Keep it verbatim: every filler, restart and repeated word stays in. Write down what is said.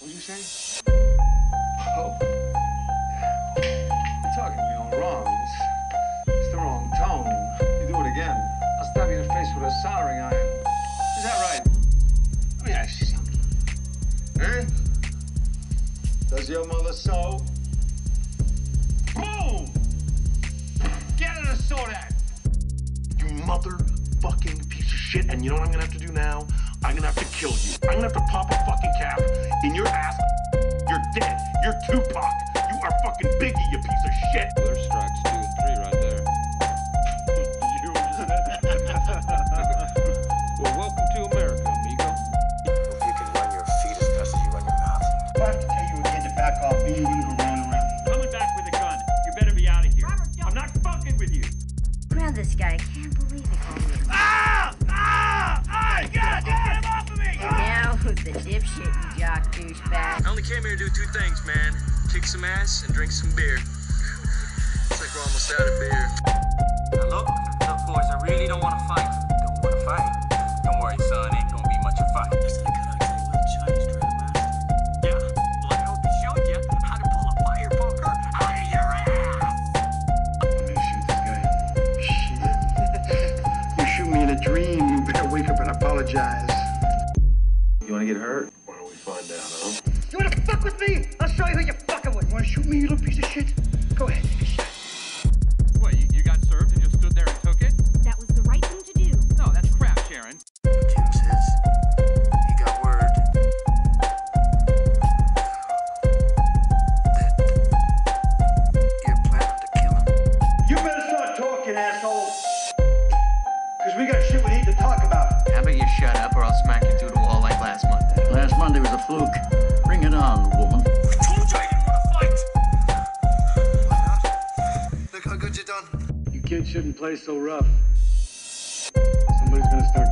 What'd you say? Oh. You're talking to me all wrong. It's, it's the wrong tone. You do it again, I'll stab you in the face with a soldering iron. Is that right? Let me ask you something. Eh? Does your mother sew? Boom! Get her to sew that! You motherfucking piece of shit. And you know what I'm gonna have to do now? I'm gonna have to kill you. I'm gonna have to pop a fucking cap in your ass. You're dead. You're Tupac. You are fucking Biggie, you piece of shit. There's strikes two and three right there. Well, welcome to America, amigo. Hope you can run your feet as fast as you run your mouth. If I have to tell you again to back off, me, you're gonna go round and round. Coming back with a gun. You better be out of here. I'm not fucking with you. Ground this guy. I can't believe it. Ah! Ah! Ah! God, get him off of me! And now who's the dipshit, you jock douchebag? I only came here to do two things, man. Kick some ass and drink some beer. Looks like we're almost out of beer. Now look, look, boys, I really don't want to fight. Don't want to fight. Don't worry, son, ain't gonna be much of a fight. Yeah, well, I hope he showed you how to pull a fire poker out of your ass. Let me shoot this guy. Shit. You shoot me in a dream, you better wake up and apologize. You wanna get hurt? Why don't we find out, huh? You wanna fuck with me? I'll show you who you're fucking with. You wanna shoot me, you little piece of shit? Go ahead, take a shot. What, you, you got served and just stood there and took it? That was the right thing to do. No, that's crap, Sharon. Jim says he got word that you're planning to kill him. You better start talking, asshole. Because we got shit we need to talk about. How about you shut up or I'll smack you through the wall like last Monday? Last Monday was a fluke. Bring it on, woman. I told you I didn't want to fight. Why not? Look how good you done. You kids shouldn't play so rough. Somebody's gonna start